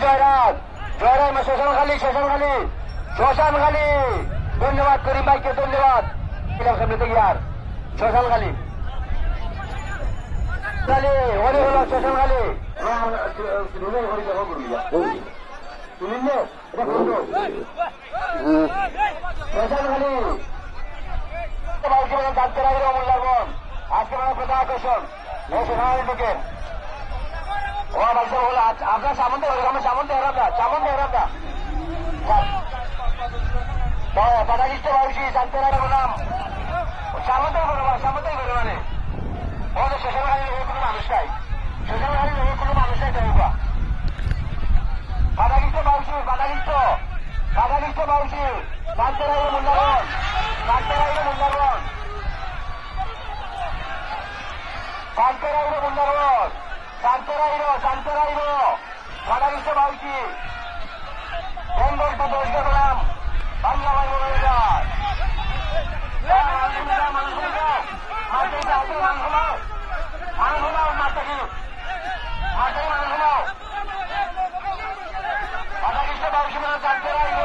Winner-Joyraz, Lorai में शोषण खाली धन्यवाद करीम भाई के धन्यवाद सामने तैयार शोषण खाली होने हलो शोषण खाली शोषण खाली জানতে রাখবে মূল্যায়ন আজকে মানে প্রধান আকর্ষণ এই সেখানে ঢুকে ও বলছে বলে আপনার সামনে আমার সামনে হেরাবটা পদাকিষ্ট বাউসি জানতে রাখবো নাম সামনেই বলো মানে ওদের শেষানখালী লোকের কোনো মানুষ নাই শেষানখালী লোকের কোনো মানুষ নাই দেবুকা পদাকিষ্ট বাউসি জানতে রাখবে মূল্যায়ন শান্তরাইরো পদাকিষ্ট বাউসি বেঙ্গল তো দোষ দেখলাম বাংলা ভাই বলে যায় পদাকিষ্ট বাউসি মানে শান্তরাইরো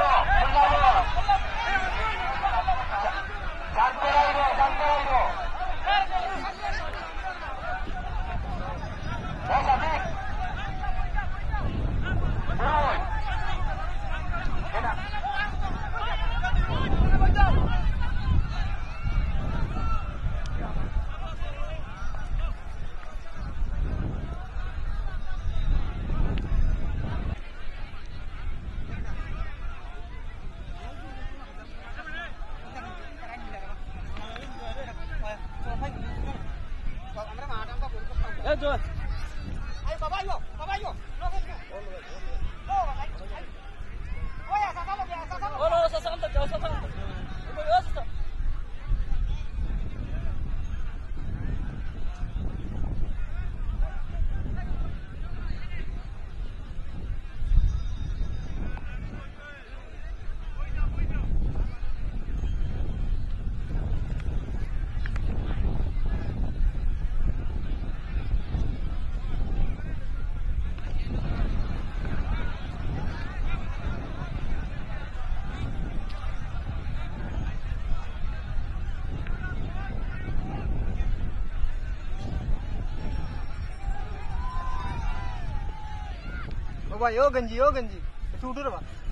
भाई ओ गंजी छूट रहा